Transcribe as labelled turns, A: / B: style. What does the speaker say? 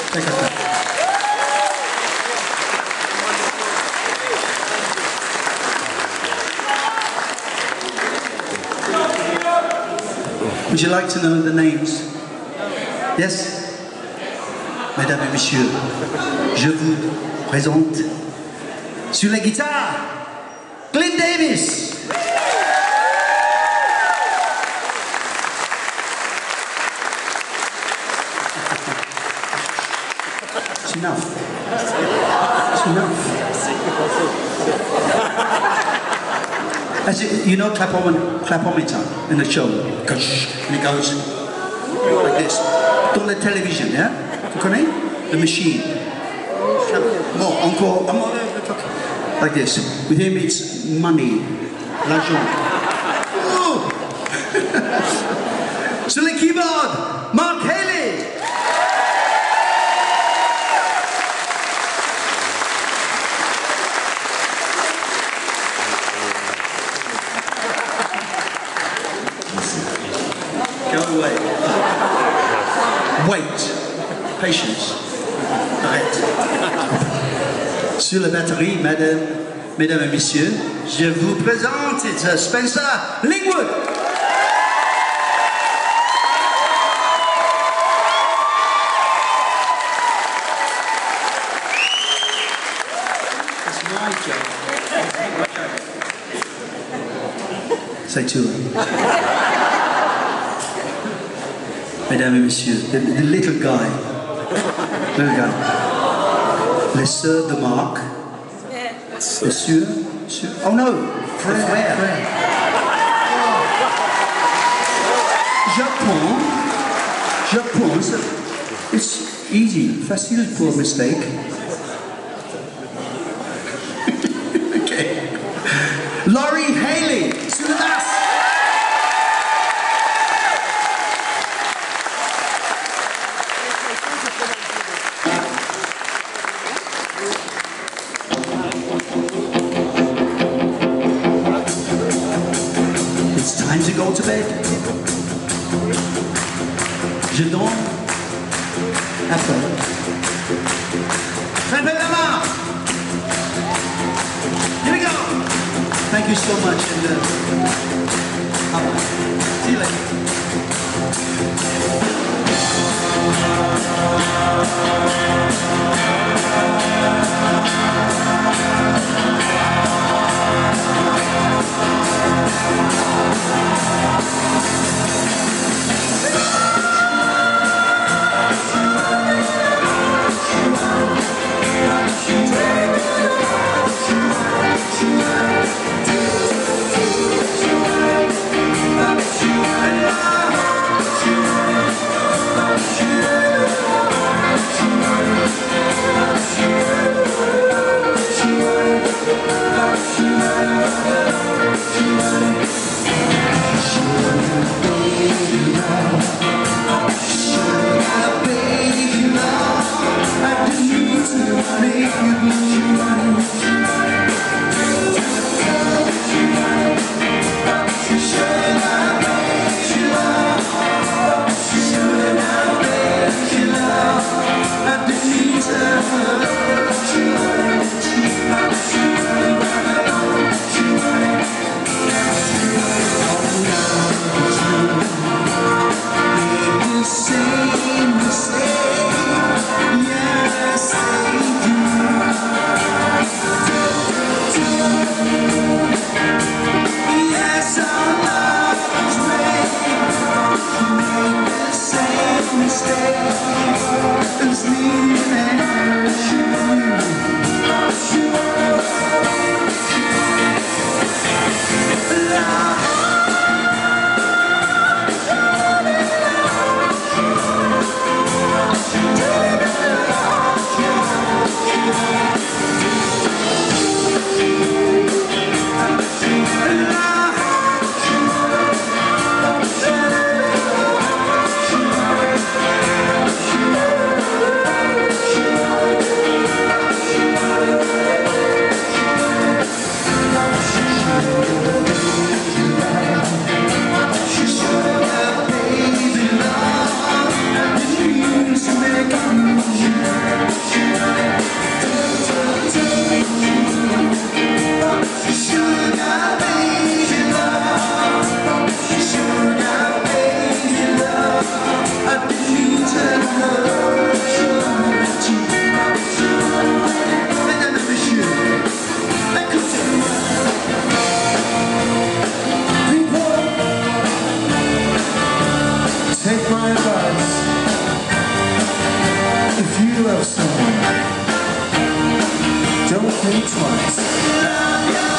A: Take a clap. Would you like to know the names? Yes? Mesdames et messieurs, je vous présente sur la guitare, Clint Davis. It's enough. It's enough. As you know, clapometer in the show, and it goes like this. Dans la télévision, yeah? Tu connais? The machine. More, encore, like this. With him, it's money, l'argent. Sur le keyboard, Mark Haley. Go away. Wait. Patience. Arrête. Sur la batterie, mesdames et messieurs, je vous présente Spencer Lingwood. That's my job. Say to her. Mesdames et messieurs, the little guy. Little guy. Les sœurs de Marc. Les sœurs. Oh no! Frère. Je pense. It's easy, facile pour mistake. Okay. Laurie Haley, sur la basse. It's time to go to bed. Je dors. Après. Frappez la main. Here we go. Thank you so much. And bye-bye. See you later.
B: I love someone, don't think twice.